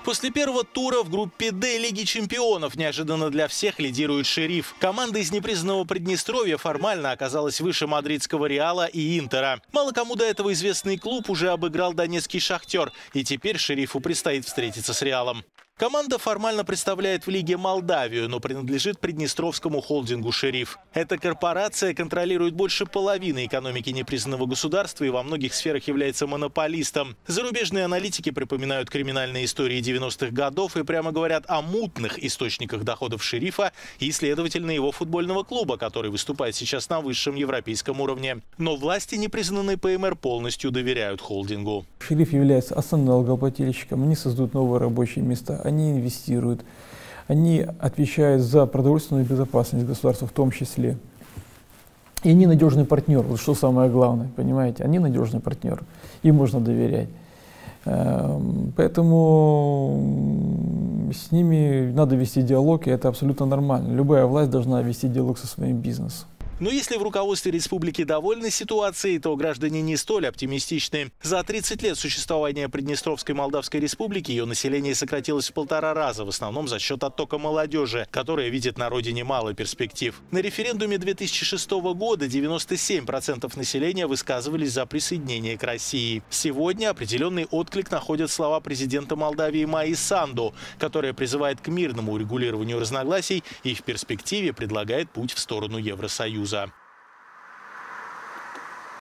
После первого тура в группе «Д» Лиги чемпионов неожиданно для всех лидирует «Шериф». Команда из непризнанного Приднестровья формально оказалась выше мадридского «Реала» и «Интера». Мало кому до этого известный клуб уже обыграл донецкий «Шахтер», и теперь «Шерифу» предстоит встретиться с «Реалом». Команда формально представляет в Лиге Молдавию, но принадлежит приднестровскому холдингу «Шериф». Эта корпорация контролирует больше половины экономики непризнанного государства и во многих сферах является монополистом. Зарубежные аналитики припоминают криминальные истории 90-х годов и прямо говорят о мутных источниках доходов «Шерифа» и, следовательно, его футбольного клуба, который выступает сейчас на высшем европейском уровне. Но власти непризнанной ПМР полностью доверяют холдингу. «Шериф» является основным налогоплательщиком, они создают новые рабочие места. Они инвестируют, они отвечают за продовольственную безопасность государства в том числе. И они надежный партнер, вот что самое главное, понимаете, они надежный партнер, им можно доверять. Поэтому с ними надо вести диалог, и это абсолютно нормально. Любая власть должна вести диалог со своим бизнесом. Но если в руководстве республики довольны ситуацией, то граждане не столь оптимистичны. За 30 лет существования Приднестровской Молдавской Республики ее население сократилось в 1,5 раза, в основном за счет оттока молодежи, которая видит на родине мало перспектив. На референдуме 2006 года 97% населения высказывались за присоединение к России. Сегодня определенный отклик находят слова президента Молдавии Майи Санду, которая призывает к мирному урегулированию разногласий и в перспективе предлагает путь в сторону Евросоюза.